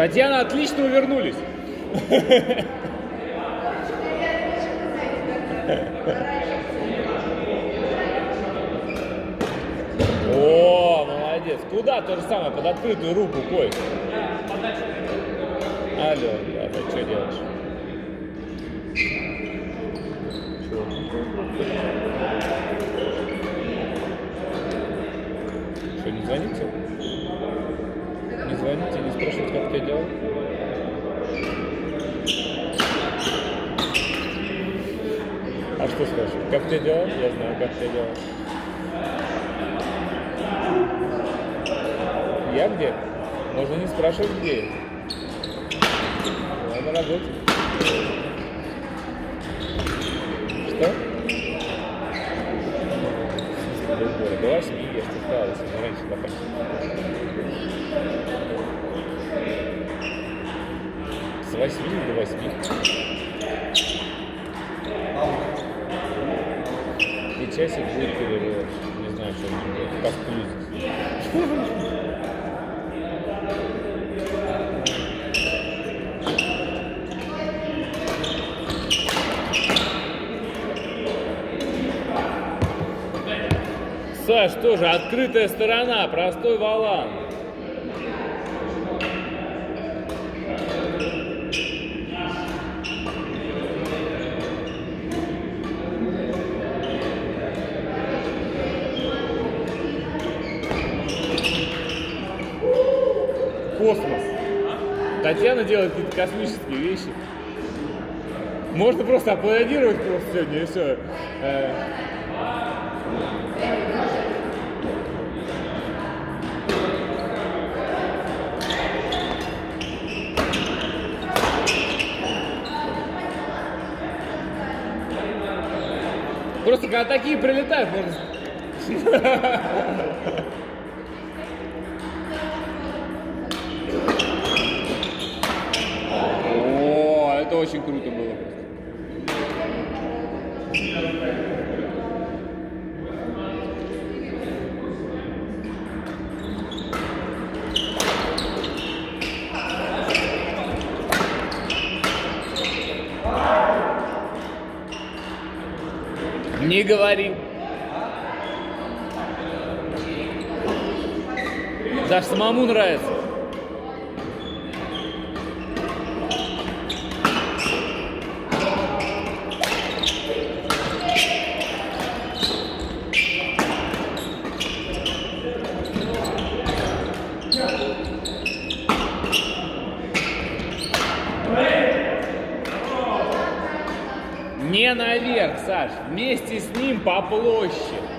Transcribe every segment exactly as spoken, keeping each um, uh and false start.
Татьяна, отлично увернулись. О, молодец. Куда? То же самое, под открытую руку, Коль. Алло, да, ты что делаешь? Что, не звоните? Не звоните, не спрашивайте, как ты делал? А что спрашивать? Как ты делал? Я знаю, как ты делал. Я где? Можно не спрашивать, где я. Я на работе. Что? До восьми я спускалась, не раньше заканчивала. С восьми до восьми. И часик будет перерыв. Не знаю, что будет. Посплю здесь. Саш, тоже открытая сторона, простой валан. Космос. Татьяна делает какие-то космические вещи. Можно просто аплодировать просто сегодня и все. Просто когда такие прилетают, можно... О, это очень круто было. Не говори. Даже самому нравится. Не наверх, Саш, вместе с ним по площади.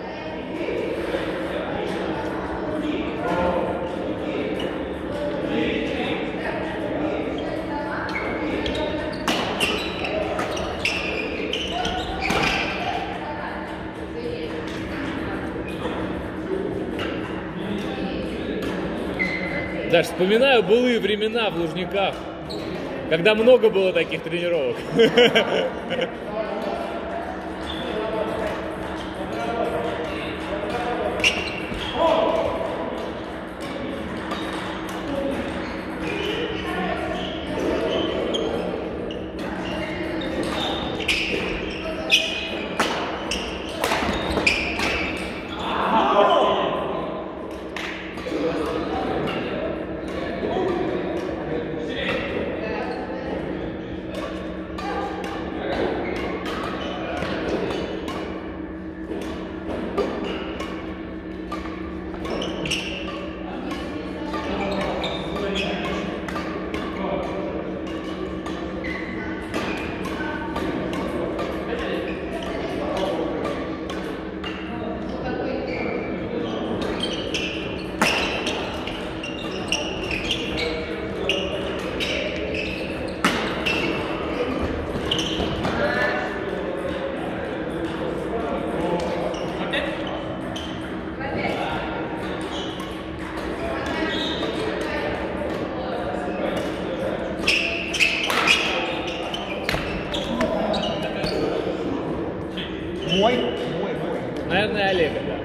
Даже вспоминаю былые времена в Лужниках, когда много было таких тренировок. Мой? Мой, мой. Наверное, Олега, да.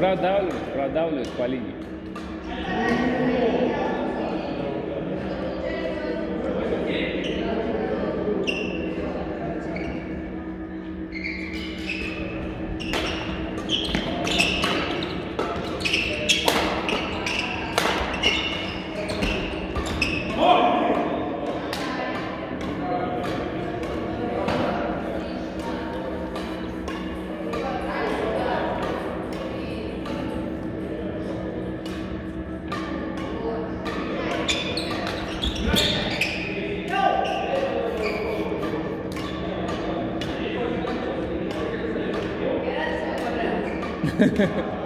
продавливать, продавливать по линии. Ha ha ha.